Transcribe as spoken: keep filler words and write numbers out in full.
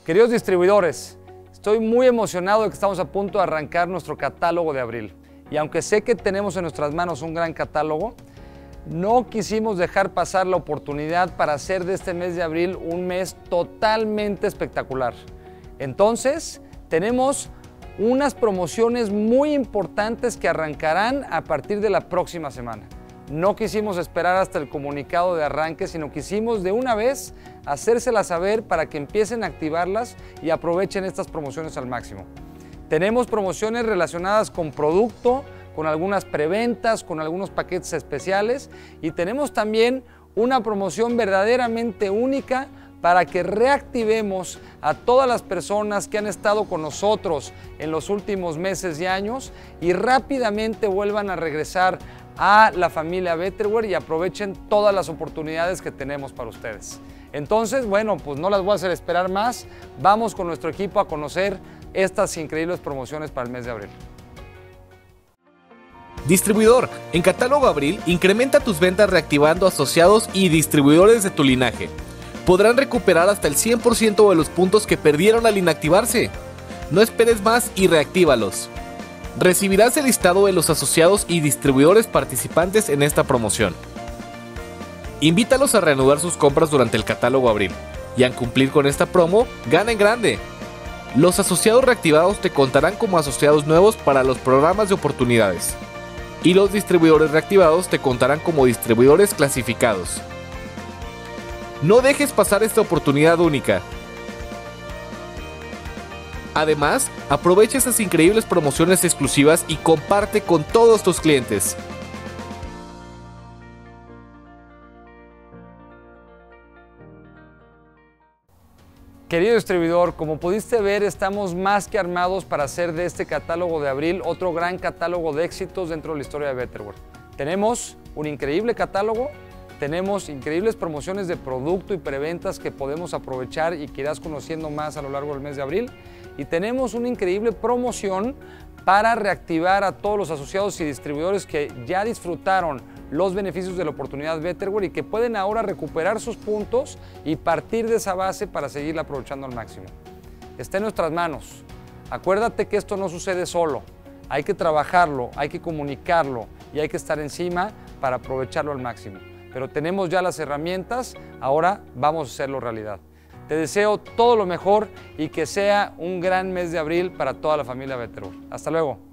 Queridos distribuidores, estoy muy emocionado de que estamos a punto de arrancar nuestro catálogo de abril. Y aunque sé que tenemos en nuestras manos un gran catálogo, no quisimos dejar pasar la oportunidad para hacer de este mes de abril un mes totalmente espectacular. Entonces, tenemos unas promociones muy importantes que arrancarán a partir de la próxima semana. No quisimos esperar hasta el comunicado de arranque, sino quisimos de una vez hacérselas saber para que empiecen a activarlas y aprovechen estas promociones al máximo. Tenemos promociones relacionadas con producto, con algunas preventas, con algunos paquetes especiales y tenemos también una promoción verdaderamente única para que reactivemos a todas las personas que han estado con nosotros en los últimos meses y años y rápidamente vuelvan a regresar a la familia Betterware y aprovechen todas las oportunidades que tenemos para ustedes. Entonces, bueno, pues no las voy a hacer esperar más. Vamos con nuestro equipo a conocer estas increíbles promociones para el mes de abril. Distribuidor, en Catálogo Abril, incrementa tus ventas reactivando asociados y distribuidores de tu linaje. Podrán recuperar hasta el cien por ciento de los puntos que perdieron al inactivarse. No esperes más y reactívalos. Recibirás el listado de los asociados y distribuidores participantes en esta promoción. Invítalos a reanudar sus compras durante el Catálogo Abril y al cumplir con esta promo, gana en grande. Los asociados reactivados te contarán como asociados nuevos para los programas de oportunidades y los distribuidores reactivados te contarán como distribuidores clasificados. No dejes pasar esta oportunidad única. Además, aprovecha estas increíbles promociones exclusivas y comparte con todos tus clientes. Querido distribuidor, como pudiste ver, estamos más que armados para hacer de este catálogo de abril otro gran catálogo de éxitos dentro de la historia de Betterware. Tenemos un increíble catálogo, tenemos increíbles promociones de producto y preventas que podemos aprovechar y que irás conociendo más a lo largo del mes de abril. Y tenemos una increíble promoción para reactivar a todos los asociados y distribuidores que ya disfrutaron los beneficios de la oportunidad Betterware y que pueden ahora recuperar sus puntos y partir de esa base para seguirla aprovechando al máximo. Está en nuestras manos. Acuérdate que esto no sucede solo. Hay que trabajarlo, hay que comunicarlo y hay que estar encima para aprovecharlo al máximo. Pero tenemos ya las herramientas, ahora vamos a hacerlo realidad. Te deseo todo lo mejor y que sea un gran mes de abril para toda la familia Betterware. Hasta luego.